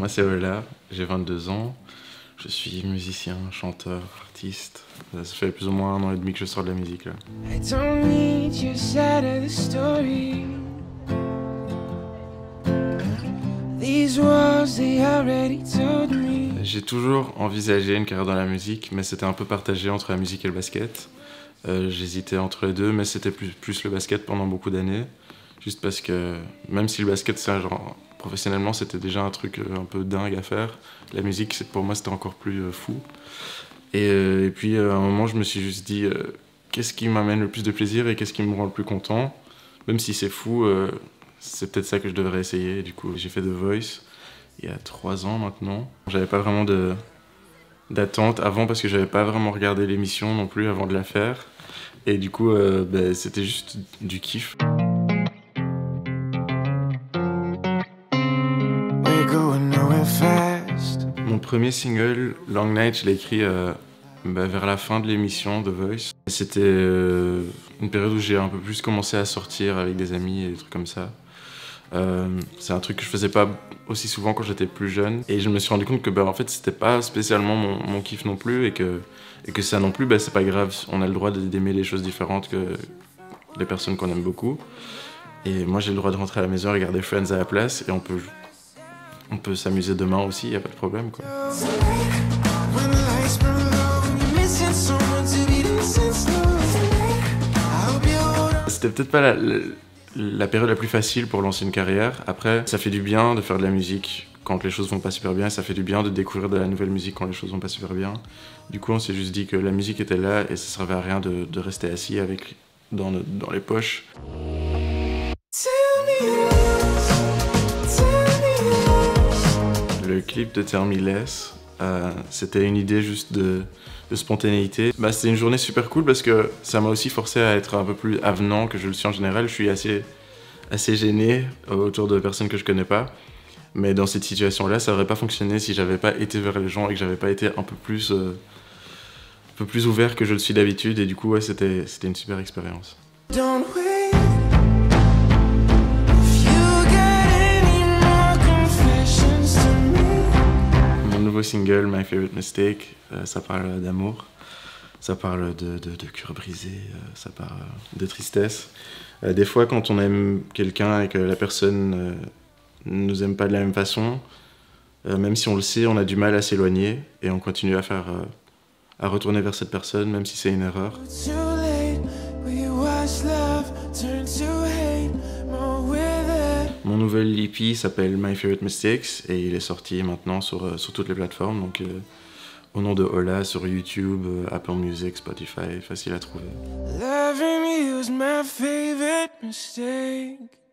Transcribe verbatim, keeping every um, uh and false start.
Moi c'est Ola, j'ai vingt-deux ans, je suis musicien, chanteur, artiste. Ça fait plus ou moins un an et demi que je sors de la musique là. I don't need your side of the story. These walls, they already told me. J'ai toujours envisagé une carrière dans la musique, mais c'était un peu partagé entre la musique et le basket. Euh, J'hésitais entre les deux, mais c'était plus, plus le basket pendant beaucoup d'années. Juste parce que, même si le basket, c'est un genre, professionnellement, c'était déjà un truc un peu dingue à faire, la musique, pour moi, c'était encore plus euh, fou. Et, euh, et puis, euh, à un moment, je me suis juste dit, euh, qu'est-ce qui m'amène le plus de plaisir et qu'est-ce qui me rend le plus content? Même si c'est fou, euh, c'est peut-être ça que je devrais essayer. Et du coup, j'ai fait The Voice il y a trois ans maintenant. J'avais pas vraiment de, d'attente avant parce que j'avais pas vraiment regardé l'émission non plus avant de la faire. Et du coup, euh, bah, c'était juste du kiff. Mon premier single, Long Night, je l'ai écrit euh, bah, vers la fin de l'émission The Voice. C'était euh, une période où j'ai un peu plus commencé à sortir avec des amis et des trucs comme ça. Euh, c'est un truc que je faisais pas aussi souvent quand j'étais plus jeune. Et je me suis rendu compte que bah, en fait, c'était pas spécialement mon, mon kiff non plus et que, et que ça non plus, bah, c'est pas grave. On a le droit d'aimer des choses différentes que les personnes qu'on aime beaucoup. Et moi, j'ai le droit de rentrer à la maison et regarder Friends à la place et on peut... On peut s'amuser demain aussi, y a pas de problème quoi. C'était peut-être pas la, la, la période la plus facile pour lancer une carrière. Après, ça fait du bien de faire de la musique quand les choses vont pas super bien. Et ça fait du bien de découvrir de la nouvelle musique quand les choses vont pas super bien. Du coup, on s'est juste dit que la musique était là et ça servait à rien de, de rester assis avec dans, nos, dans les poches. Le clip de Tell Me Less, euh, c'était une idée juste de, de spontanéité. Bah, c'était une journée super cool parce que ça m'a aussi forcé à être un peu plus avenant que je le suis en général. Je suis assez, assez gêné autour de personnes que je connais pas. Mais dans cette situation-là, ça n'aurait pas fonctionné si j'avais pas été vers les gens et que j'avais pas été un peu plus, euh, un peu plus ouvert que je le suis d'habitude. Et du coup, ouais, c'était, c'était une super expérience. Single My Favorite Mistake, euh, ça parle d'amour, ça parle de, de, de cœur brisé, euh, ça parle de tristesse. Euh, des fois quand on aime quelqu'un et que la personne euh, ne nous aime pas de la même façon, euh, même si on le sait, on a du mal à s'éloigner et on continue à faire, euh, à retourner vers cette personne même si c'est une erreur. Mon nouvel E P s'appelle My Favorite Mistakes et il est sorti maintenant sur, sur toutes les plateformes, donc euh, au nom de Ola sur YouTube, euh, Apple Music, Spotify, facile à trouver. Loving you is my favorite mistake.